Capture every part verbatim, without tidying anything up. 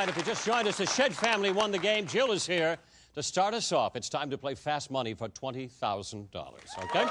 right, if you just joined us, the Shed family won the game. Jill is here to start us off. It's time to play Fast Money for twenty thousand dollars, okay?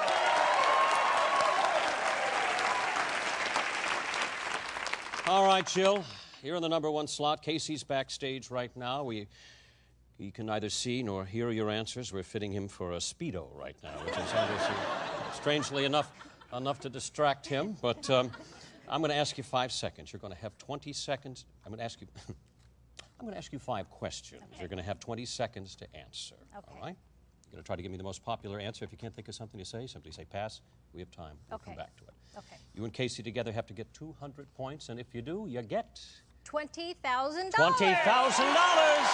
All right, Jill, you're in the number one slot. Casey's backstage right now. We, he can neither see nor hear your answers. We're fitting him for a Speedo right now, which is obviously, strangely enough, enough to distract him. But um, I'm going to ask you five seconds. You're going to have twenty seconds. I'm going to ask you... I'm going to ask you five questions. Okay. You're going to have twenty seconds to answer. Okay. All right? You're going to try to give me the most popular answer. If you can't think of something to say, simply say pass. We have time. We'll okay. come back to it. Okay. You and Casey together have to get two hundred points, and if you do, you get... twenty thousand dollars. twenty thousand dollars.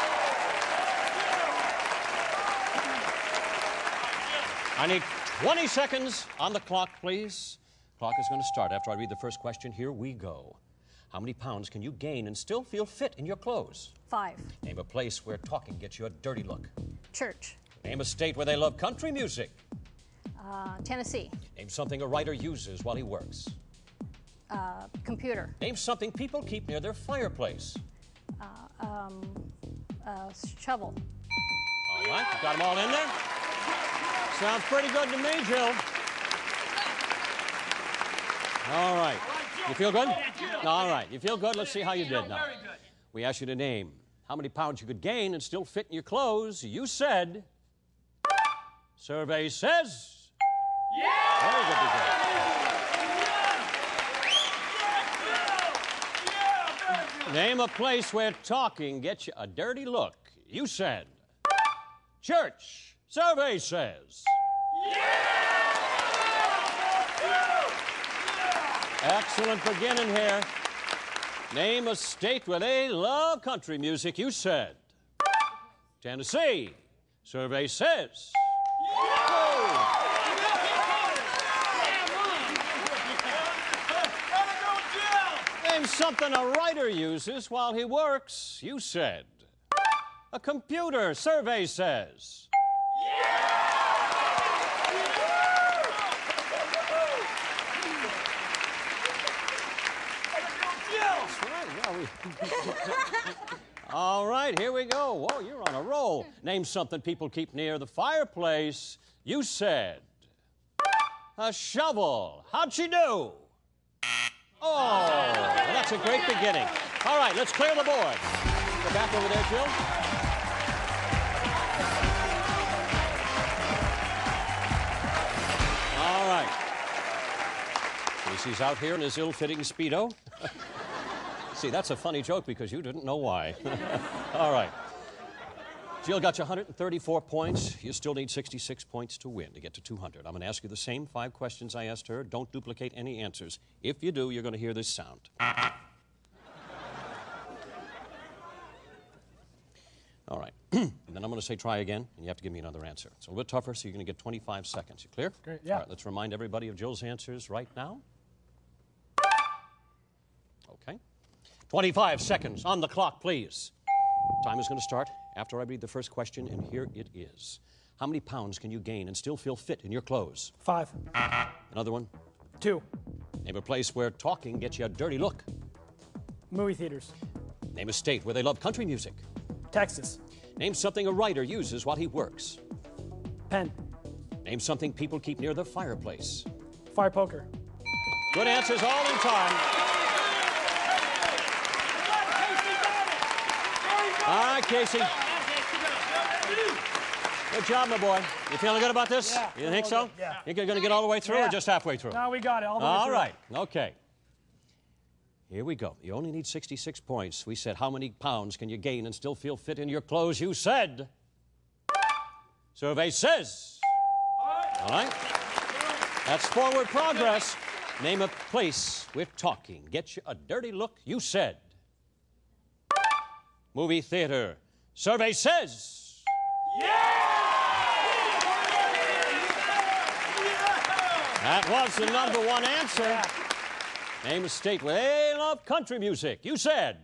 I need twenty seconds on the clock, please. Clock is going to start after I read the first question. Here we go. How many pounds can you gain and still feel fit in your clothes? Five. Name a place where talking gets you a dirty look. Church. Name a state where they love country music. Uh, Tennessee. Name something a writer uses while he works. Uh, computer. Name something people keep near their fireplace. Uh, um, uh, shovel. All right, you got them all in there? Sounds pretty good to me, Jill. All right. You feel good? All right. You feel good? Let's see how you did now. We asked you to name how many pounds you could gain and still fit in your clothes. You said... Survey says... Yeah! Very good. Name a place where talking gets you a dirty look. You said... Church. Survey says... Excellent beginning here. Name a state where they love country music. You said Tennessee. Survey says. Oh. Name something a writer uses while he works. You said a computer. Survey says. All right, here we go. Whoa, you're on a roll. Name something people keep near the fireplace. You said a shovel. How'd she do? Oh, well, that's a great beginning. All right, let's clear the board. Go back over there, Jill. All right. Casey's out here in his ill-fitting Speedo. See, that's a funny joke because you didn't know why. All right. Jill got you one hundred thirty-four points. You still need sixty-six points to win to get to two hundred. I'm going to ask you the same five questions I asked her. Don't duplicate any answers. If you do, you're going to hear this sound. All right. And then I'm going to say try again, and you have to give me another answer. It's a little bit tougher, so you're going to get twenty-five seconds. You clear? Great, yeah. All right, let's remind everybody of Jill's answers right now. Okay. twenty-five seconds on the clock, please. Time is going to start after I read the first question, and here it is. How many pounds can you gain and still feel fit in your clothes? Five. Another one? Two. Name a place where talking gets you a dirty look. Movie theaters. Name a state where they love country music. Texas. Name something a writer uses while he works. Pen. Name something people keep near the fireplace. Fire poker. Good answers all in time. All right, Casey. Good job, my boy. You feeling good about this? Yeah. You think so? Yeah. Think you're going to get all the way through Yeah. or just halfway through? No, we got it all the way All through. right. Okay. Here we go. You only need sixty-six points. We said, how many pounds can you gain and still feel fit in your clothes? You said. Survey says. All right. That's forward progress. Name a place where talking gets you a dirty look. You said. Movie theater. Survey says. Yeah! That was the number one answer. Yeah. Name a state where they love country music. You said.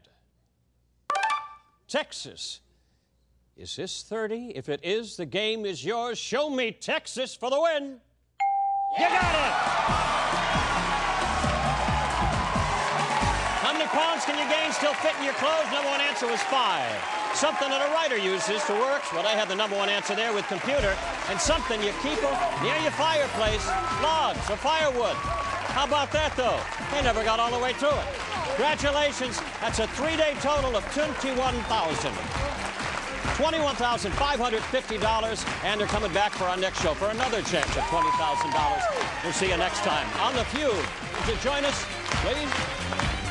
Texas. Is this thirty? If it is, the game is yours. Show me Texas for the win. Yeah! You got it! How many pounds can you gain still fit in your clothes? Number one answer was five. Something that a writer uses to work. Well, they had the number one answer there with computer. And something you keep near your fireplace, logs or firewood. How about that, though? They never got all the way through it. Congratulations. That's a three-day total of twenty-one thousand dollars. twenty-one thousand five hundred fifty dollars, and they're coming back for our next show for another chance at twenty thousand dollars. We'll see you next time on The Feud. Would you join us, please?